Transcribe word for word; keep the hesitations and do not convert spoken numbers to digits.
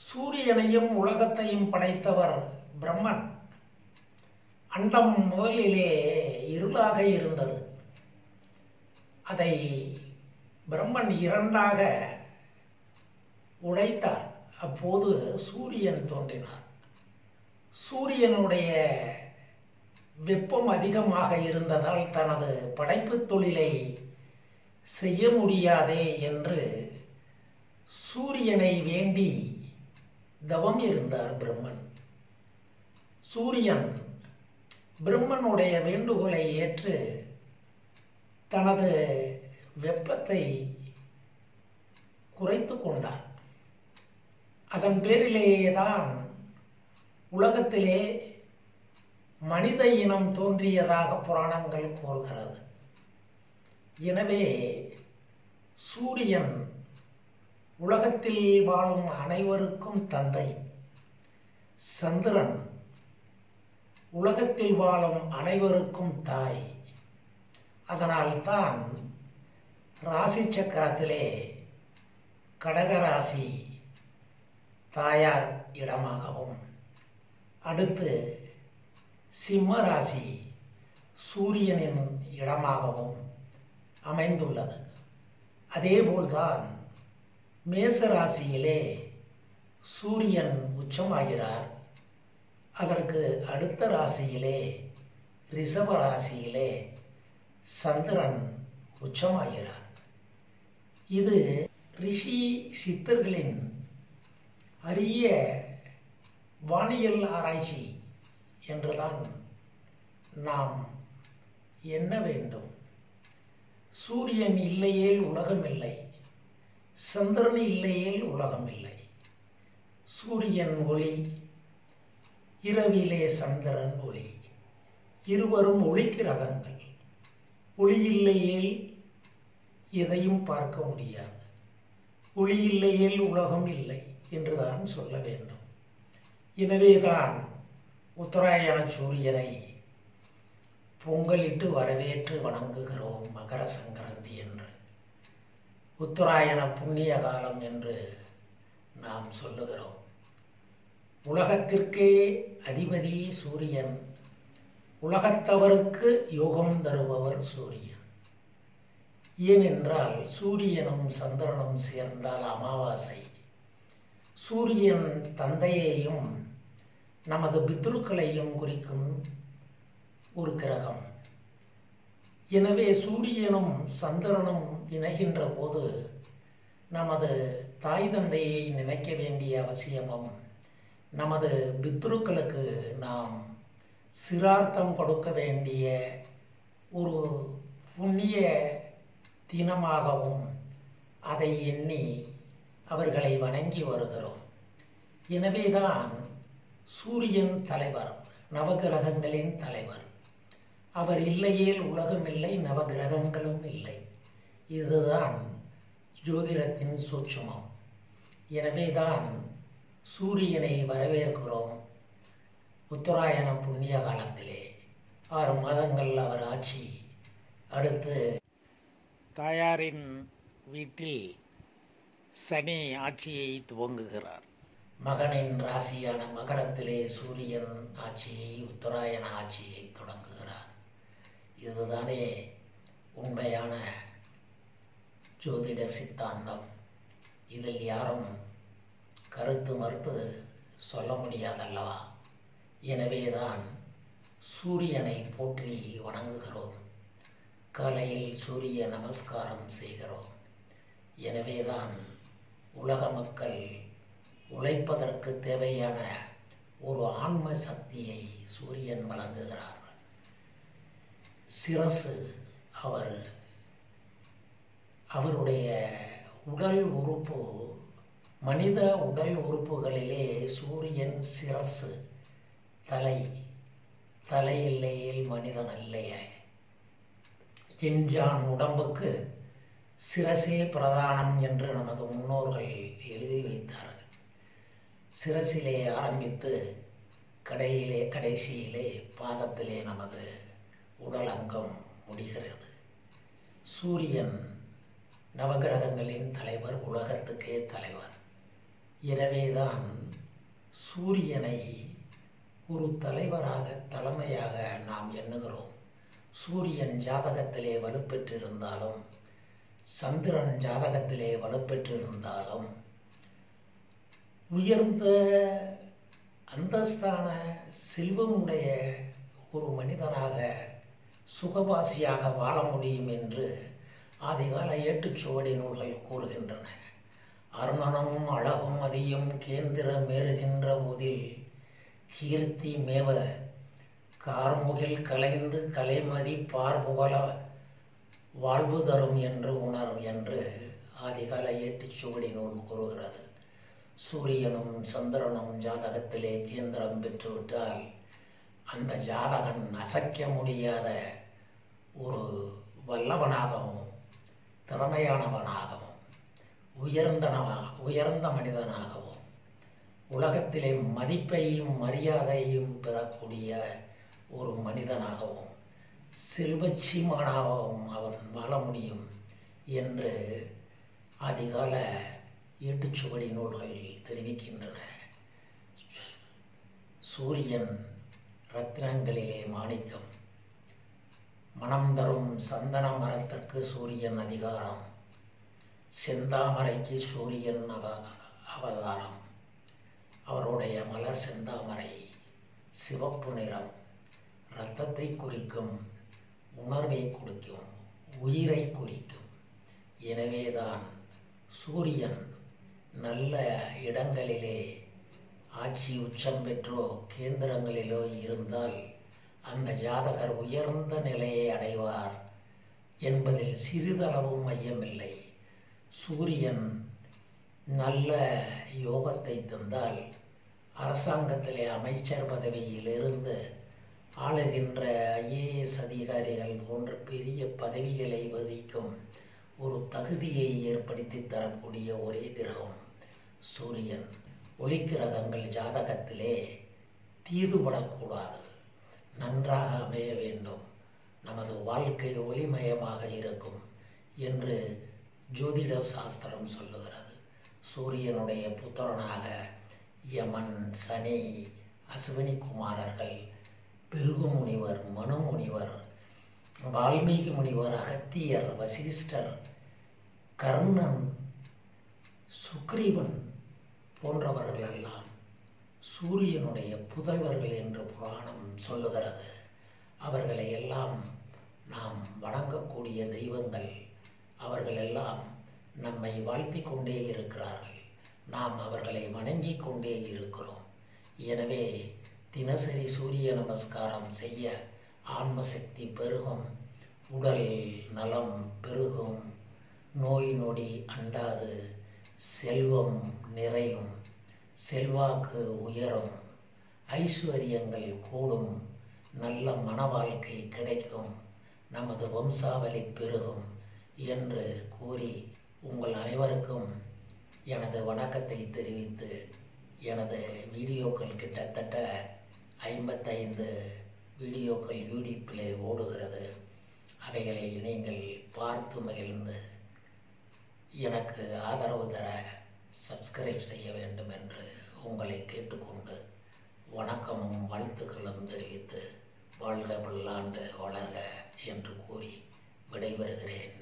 சூரியனையும் உலகத்தையும் படைத்தவர் பிரம்மன். அண்டம் முதலிலே இருளாக இருந்தது. அதை பிரம்மன் இரண்டாக உடைத்தார். அப்போது சூரியன் தோன்றினார். சூரியனுடைய வெப்பம் அதிகமாக இருந்ததால் தனது படைப்பு தொழிலை செய்ய முடியாதே என்று சூரியனை வேண்டி தவம் இருந்தார் பிரம்மன். சூரியன் பிரம்மனுடைய வேண்டுகோளை ஏற்று தனது வெப்பத்தை குறைத்து கொண்டார். அதன் பேரிலேதான் உலகத்திலே மனித இனம் தோன்றியதாக புராணங்கள் கூறுகிறது. எனவே சூரியன் உலகத்தில் வாழும் அனைவருக்கும் தந்தை, சந்திரன் உலகத்தில் வாழும் அனைவருக்கும் தாய். அதனால்தான் ராசி சக்கரத்திலே கடகராசி தாயார் இடமாகவும், அடுத்து சிம்ம ராசி சூரியனின் இடமாகவும் அமைந்துள்ளது. அதேபோல்தான் மேச ராசியிலே சூரியன் உச்சமாகிறார். அதற்கு அடுத்த ராசியிலே ரிஷப ராசியிலே சந்திரன் உச்சமாகிறார். இது ரிஷி சித்தர்களின் அரிய வானியல் ஆராய்ச்சி என்றுதான் நாம் எண்ண வேண்டும். சூரியன் இல்லையேல் உலகம் இல்லை, சந்திரன் இல்லையேல் உலகம் இல்லை. சூரியன் ஒளி, இரவிலே சந்திரன் ஒளி, இருவரும் ஒளிக்கிரகங்கள். ஒளி இல்லையேல் எதையும் பார்க்க முடியாது. ஒளி இல்லையேல் உலகம் இல்லை என்றுதான் சொல்ல வேண்டும். எனவேதான் உத்தராயண சூரியனை பொங்கலிட்டு வரவேற்று வணங்குகிறோம் மகர சங்கராந்தி என்று. உத்தராயண புண்ணிய காலம் என்று நாம் சொல்லுகிறோம். உலகத்திற்கே அதிபதி சூரியன், உலகத்தவருக்கு யோகம் தருபவர் சூரியன். ஏனென்றால் சூரியனும் சந்திரனும் சேர்ந்தால் அமாவாசை. சூரியன் தந்தையையும் நமது பித்ருக்களையும் குறிக்கும் ஒரு கிரகம். எனவே சூரியனும் சந்திரனும் இணைகின்ற போது நமது தாய் தந்தையை நினைக்க வேண்டிய அவசியமும், நமது பித்ருக்களுக்கு நாம் சிரார்த்தம் கொடுக்க வேண்டிய ஒரு புண்ணிய தினமாகவும் அதை எண்ணி அவர்களை வணங்கி வருகிறோம். எனவேதான் சூரியன் தலைவர், நவகிரகங்களின் தலைவர். அவர் இல்லையேல் உலகம் இல்லை, நவகிரகங்களும் இல்லை. இதுதான் ஜோதிடத்தின் சூட்சுமம். எனவேதான் சூரியனை வரவேற்கிறோம். உத்தராயண புண்ணிய காலத்திலே ஆறு மாதங்கள் அவர் ஆட்சி. அடுத்து தாயாரின் வீட்டில் சனி ஆட்சியை துவங்குகிறார். மகனின் ராசியான மகரத்திலே சூரியன் ஆட்சியை, உத்தராயண ஆட்சியை தொடங்குகிறார். இதுதானே உண்மையான ஜோதிட சித்தாந்தம். இதில் யாரும் கருத்து மறுத்து சொல்ல முடியாதல்லவா? எனவேதான் சூரியனை போற்றி வணங்குகிறோம். காலையில் சூரிய நமஸ்காரம் செய்கிறோம். எனவேதான் உலக மக்கள் உழைப்பதற்கு தேவையான ஒரு ஆன்ம சக்தியை சூரியன் வழங்குகிறார். சிரசு அவர் அவருடைய உடல் உறுப்பு, மனித உடல் உறுப்புகளிலே சூரியன் சிரசு, தலை. தலை இல்லையில் மனிதன் இல்லையே. எஞ்சான் உடம்புக்கு சிரசே பிரதானம் என்று நமது முன்னோர்கள் எழுதி வைத்தார்கள். சிரசிலே ஆரம்பித்து கடையிலே கடைசியிலே பாதத்திலே நமது உடல் அங்கம் முடிகிறது. சூரியன் நவகிரகங்களின் தலைவர், உலகத்துக்கே தலைவர். எனவேதான் சூரியனை ஒரு தலைவராக தலைமையாக நாம் எண்ணுகிறோம். சூரியன் ஜாதகத்திலே வலுப்பெற்றிருந்தாலும் சந்திரன் ஜாதகத்திலே வலுப்பெற்றிருந்தாலும் உயர்ந்த அந்தஸ்தான செல்வமுடைய ஒரு மனிதனாக சுகவாசியாக வாழ முடியும் என்று ஆதிகால ஏட்டுச்சுவடி நூல்கள் கூறுகின்றன. அருணனும் அழகும் அதியும் கேந்திர மேறுகின்ற போதில் கீர்த்தி மேவ கார்முகில் கலைந்து கலைமதி பார்புகழ வாழ்வு தரும் என்று உணர் என்று ஆதிகால ஏட்டுச்சுவடி நூல் கூறுகிறது. சூரியனும் சந்திரனும் ஜாதகத்திலே கேந்திரம் பெற்றுவிட்டால் அந்த ஜாதகன் அசைக்க முடியாத ஒரு வல்லவனாகவும் திறமையானவனாகவும் உயர்ந்தனவா உயர்ந்த மனிதனாகவும் உலகத்திலே மதிப்பையும் மரியாதையும் பெறக்கூடிய ஒரு மனிதனாகவும் செல்வச்சீமானாகவும் அவன் வாழ முடியும் என்று ஆதிகால ஏட்டுச்சுவடி நூல்கள் தெரிவிக்கின்றன. சூரியன் ரத்தினங்களிலே மாணிக்கம். மனம் தரும் சந்தன மரத்திற்கு சூரியன் அதிகாரம். செந்தாமரைக்கு சூரியன் அவ அவதாரம். அவருடைய மலர் செந்தாமரை சிவப்பு நிறம், இரத்தத்தை குறிக்கும், உணர்வை குறிக்கும், உயிரை குறிக்கும். எனவேதான் சூரியன் நல்ல இடங்களிலே ஆட்சி உச்சம் பெற்றோ கேந்திரங்களிலோ இருந்தால் அந்த ஜாதகர் உயர்ந்த நிலையை அடைவார் என்பதில் சிறிதளவும் ஐயமில்லை. சூரியன் நல்ல யோகத்தை தந்தால் அரசாங்கத்திலே அமைச்சர் பதவியிலிருந்து ஆளுகின்ற ஐஏஎஸ் அதிகாரிகள் போன்ற பெரிய பதவிகளை வகிக்கும் ஒரு தகுதியை ஏற்படுத்தி தரக்கூடிய ஒரே கிரகம் சூரியன். ஒளிக்கிரகங்கள் ஜாதகத்திலே தீதுபடக்கூடாது, நன்றாக அமைய வேண்டும், நமது வாழ்க்கை ஒளிமயமாக இருக்கும் என்று ஜோதிட சாஸ்திரம் சொல்லுகிறது. சூரியனுடைய புத்திரனாக யமன், சனி, அஸ்வினி குமாரர்கள், பிருகு முனிவர், மனு முனிவர், வால்மீகி முனிவர், அகத்தியர், வசிஷ்டர், கர்ணன், சுக்ரீவன் போன்றவர்களெல்லாம் சூரியனுடைய புதல்வர்கள் என்று புராணம் சொல்லுகிறது. அவர்களை எல்லாம் நாம் வணங்கக்கூடிய தெய்வங்கள். அவர்கள் எல்லாம் நம்மை வாழ்த்தி கொண்டே இருக்கிறார்கள். நாம் அவர்களை வணங்கி கொண்டே இருக்கிறோம். எனவே தினசரி சூரிய நமஸ்காரம் செய்ய ஆன்மசக்தி பெருகும், உடல் நலம் பெருகும், நோய் நொடி அண்டாது, செல்வம் நிறையும், செல்வாக்கு உயரும், ஐஸ்வர்யங்கள் கூடும், நல்ல மன வாழ்க்கை கிடைக்கும், நமது வம்சாவளி பெருகும் என்று கூறி உங்கள் அனைவருக்கும் எனது வணக்கத்தை தெரிவித்து, எனது வீடியோக்கள் கிட்டத்தட்ட ஐம்பத்தைந்து வீடியோக்கள் யூடியூப்பிலே ஓடுகிறது. அவைகளை நீங்கள் பார்த்து மகிழ்ந்து எனக்கு ஆதரவு தர சப்ஸ்கிரைப் செய்ய வேண்டும் என்று உங்களை கேட்டுக்கொண்டு வணக்கமும் வாழ்த்துக்களும் தெரிவித்து வாழ்க பல்லாண்டு வளர்க என்று கூறி விடைபெறுகிறேன்.